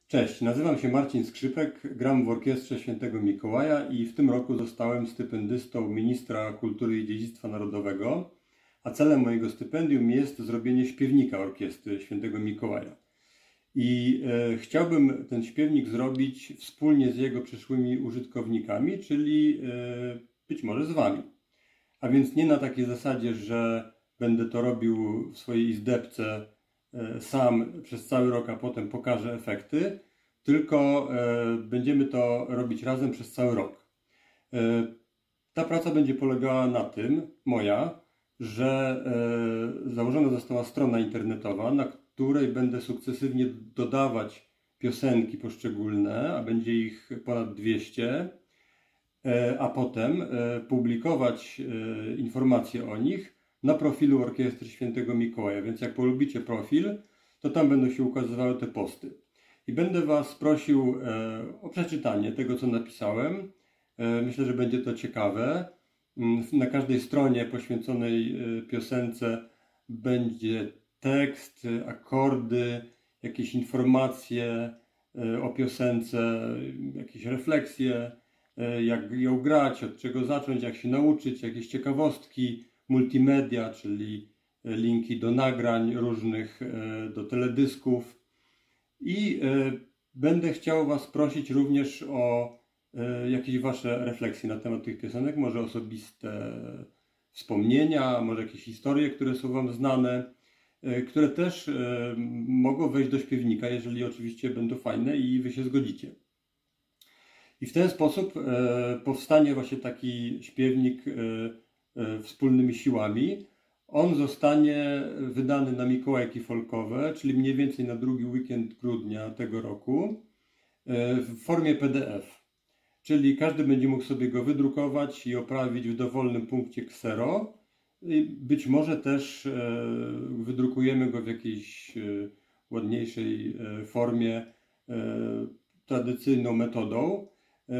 Cześć, nazywam się Marcin Skrzypek, gram w Orkiestrze Świętego Mikołaja i w tym roku zostałem stypendystą Ministra Kultury i Dziedzictwa Narodowego, a celem mojego stypendium jest zrobienie śpiewnika Orkiestry Świętego Mikołaja. I chciałbym ten śpiewnik zrobić wspólnie z jego przyszłymi użytkownikami, czyli być może z Wami. A więc nie na takiej zasadzie, że będę to robił w swojej izdebce sam przez cały rok, a potem pokażę efekty, tylko będziemy to robić razem przez cały rok. Ta praca będzie polegała na tym, że założona została strona internetowa, na której będę sukcesywnie dodawać piosenki poszczególne, a będzie ich ponad 200, a potem publikować informacje o nich na profilu Orkiestry Świętego Mikołaja. Więc jak polubicie profil, to tam będą się ukazywały te posty. I będę Was prosił o przeczytanie tego, co napisałem. Myślę, że będzie to ciekawe. Na każdej stronie poświęconej piosence będzie tekst, akordy, jakieś informacje o piosence, jakieś refleksje, jak ją grać, od czego zacząć, jak się nauczyć, jakieś ciekawostki, multimedia, czyli linki do nagrań różnych, do teledysków. I będę chciał Was prosić również o jakieś Wasze refleksje na temat tych piosenek, może osobiste wspomnienia, może jakieś historie, które są Wam znane, które też mogą wejść do śpiewnika, jeżeli oczywiście będą fajne i Wy się zgodzicie. I w ten sposób powstanie właśnie taki śpiewnik wspólnymi siłami. On zostanie wydany na Mikołajki folkowe, czyli mniej więcej na drugi weekend grudnia tego roku, w formie PDF. Czyli każdy będzie mógł sobie go wydrukować i oprawić w dowolnym punkcie ksero. I być może też wydrukujemy go w jakiejś ładniejszej formie, tradycyjną metodą.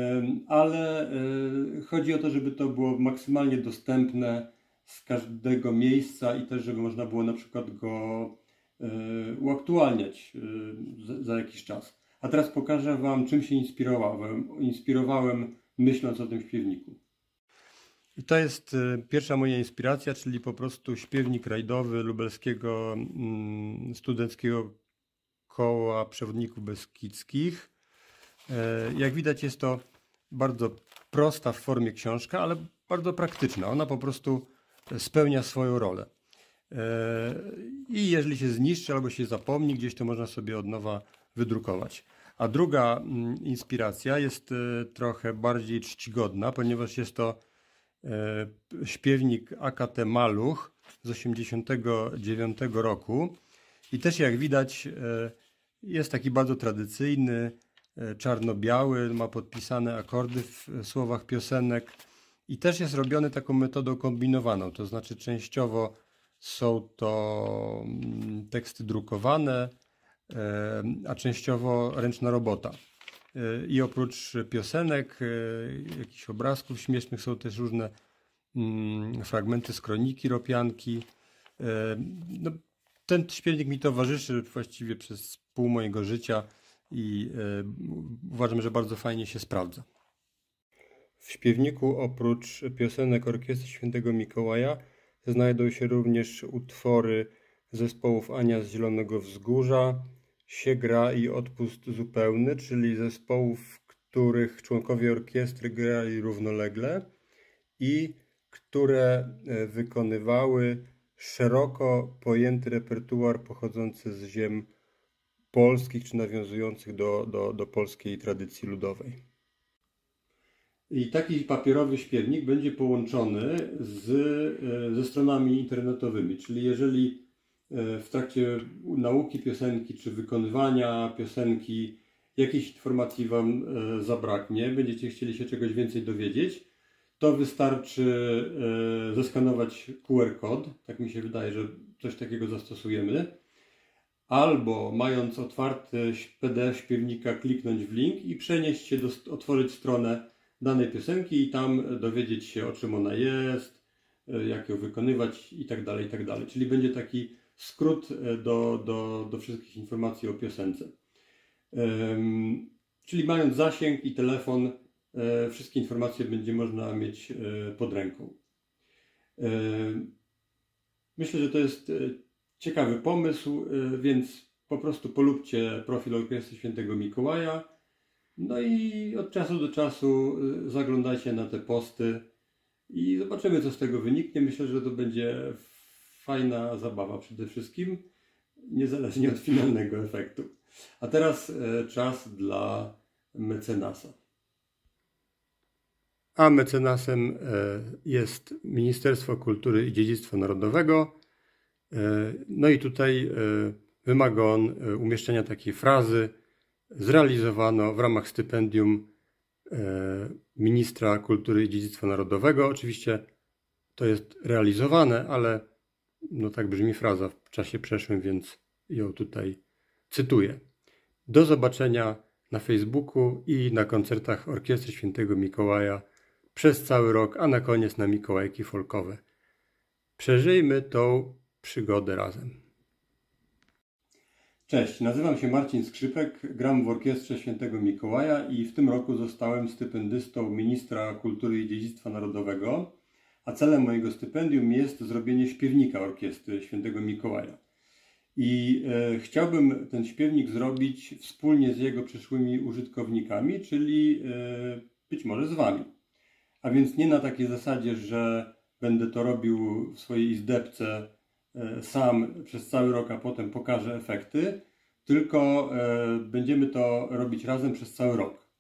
Ale chodzi o to, żeby to było maksymalnie dostępne z każdego miejsca i też, żeby można było na przykład go uaktualniać za jakiś czas. A teraz pokażę Wam, czym się inspirowałem myśląc o tym śpiewniku. I to jest pierwsza moja inspiracja, czyli po prostu śpiewnik rajdowy Lubelskiego Studenckiego Koła Przewodników Beskidzkich. Jak widać, jest to bardzo prosta w formie książka, ale bardzo praktyczna. Ona po prostu spełnia swoją rolę. I jeżeli się zniszczy albo się zapomni gdzieś, to można sobie od nowa wydrukować. A druga inspiracja jest trochę bardziej czcigodna, ponieważ jest to śpiewnik AKT Maluch z 1989 roku. I też jak widać jest taki bardzo tradycyjny, czarno-biały, ma podpisane akordy w słowach piosenek i też jest robiony taką metodą kombinowaną, to znaczy częściowo są to teksty drukowane, a częściowo ręczna robota. I oprócz piosenek, jakichś obrazków śmiesznych są też różne fragmenty z kroniki Ropianki. No, ten śpiewnik mi towarzyszy właściwie przez pół mojego życia i uważam, że bardzo fajnie się sprawdza. W śpiewniku oprócz piosenek Orkiestry Świętego Mikołaja znajdą się również utwory zespołów Ania z Zielonego Wzgórza, Siegra i Odpust Zupełny, czyli zespołów, których członkowie orkiestry grali równolegle i które wykonywały szeroko pojęty repertuar pochodzący z ziem polskich czy nawiązujących do polskiej tradycji ludowej. I taki papierowy śpiewnik będzie połączony ze stronami internetowymi, czyli jeżeli w trakcie nauki piosenki czy wykonywania piosenki jakiejś informacji Wam zabraknie, będziecie chcieli się czegoś więcej dowiedzieć, to wystarczy zeskanować QR kod, tak mi się wydaje, że coś takiego zastosujemy, albo mając otwarty PDF śpiewnika kliknąć w link i przenieść się, otworzyć stronę danej piosenki i tam dowiedzieć się, o czym ona jest, jak ją wykonywać itd., itd. Czyli będzie taki skrót do wszystkich informacji o piosence. Czyli mając zasięg i telefon, wszystkie informacje będzie można mieć pod ręką. Myślę, że to jest ciekawy pomysł, więc po prostu polubcie profil Orkiestry Świętego Mikołaja. No i od czasu do czasu zaglądajcie na te posty i zobaczymy, co z tego wyniknie. Myślę, że to będzie fajna zabawa przede wszystkim, niezależnie od finalnego efektu. A teraz czas dla mecenasa. A mecenasem jest Ministerstwo Kultury i Dziedzictwa Narodowego. No i tutaj wymaga on umieszczenia takiej frazy: zrealizowano w ramach stypendium Ministra Kultury i Dziedzictwa Narodowego. Oczywiście to jest realizowane, ale no tak brzmi fraza w czasie przeszłym, więc ją tutaj cytuję. Do zobaczenia na Facebooku i na koncertach Orkiestry Świętego Mikołaja przez cały rok, a na koniec na Mikołajki folkowe. Przeżyjmy tą przygodę razem. Cześć, nazywam się Marcin Skrzypek, gram w Orkiestrze Świętego Mikołaja i w tym roku zostałem stypendystą Ministra Kultury i Dziedzictwa Narodowego, a celem mojego stypendium jest zrobienie śpiewnika Orkiestry Świętego Mikołaja. I chciałbym ten śpiewnik zrobić wspólnie z jego przyszłymi użytkownikami, czyli być może z Wami. A więc nie na takiej zasadzie, że będę to robił w swojej izdebce sam przez cały rok, a potem pokażę efekty, tylko będziemy to robić razem przez cały rok.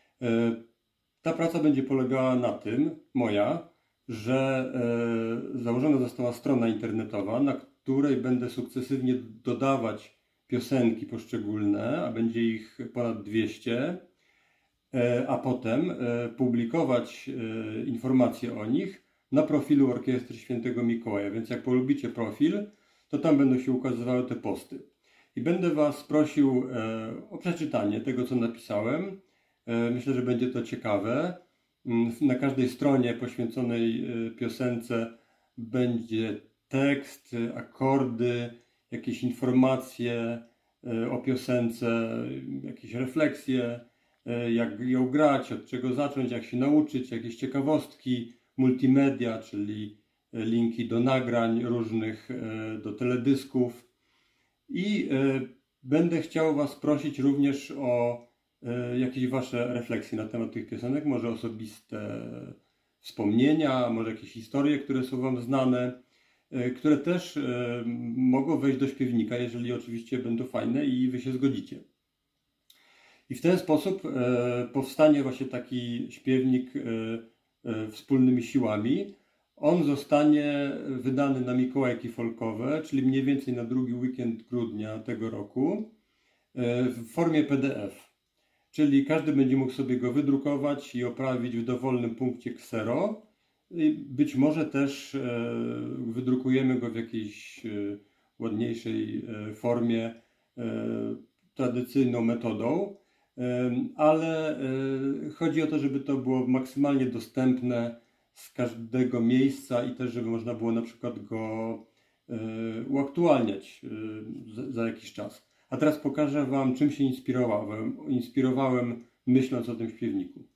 Ta praca będzie polegała na tym, moja, że założona została strona internetowa, na której będę sukcesywnie dodawać piosenki poszczególne, a będzie ich ponad 200, a potem publikować informacje o nich na profilu Orkiestry Świętego Mikołaja. Więc jak polubicie profil, to tam będą się ukazywały te posty. I będę Was prosił o przeczytanie tego, co napisałem. Myślę, że będzie to ciekawe. Na każdej stronie poświęconej piosence będzie tekst, akordy, jakieś informacje o piosence, jakieś refleksje, jak ją grać, od czego zacząć, jak się nauczyć, jakieś ciekawostki, multimedia, czyli linki do nagrań różnych, do teledysków. I będę chciał Was prosić również o jakieś Wasze refleksje na temat tych piosenek, może osobiste wspomnienia, może jakieś historie, które są Wam znane, które też mogą wejść do śpiewnika, jeżeli oczywiście będą fajne i Wy się zgodzicie. I w ten sposób powstanie właśnie taki śpiewnik wspólnymi siłami. On zostanie wydany na Mikołajki folkowe, czyli mniej więcej na drugi weekend grudnia tego roku, w formie PDF. Czyli każdy będzie mógł sobie go wydrukować i oprawić w dowolnym punkcie ksero. Być może też wydrukujemy go w jakiejś ładniejszej formie, tradycyjną metodą, ale chodzi o to, żeby to było maksymalnie dostępne z każdego miejsca i też, żeby można było na przykład go uaktualniać za jakiś czas. A teraz pokażę Wam, czym się inspirowałem myśląc o tym śpiewniku.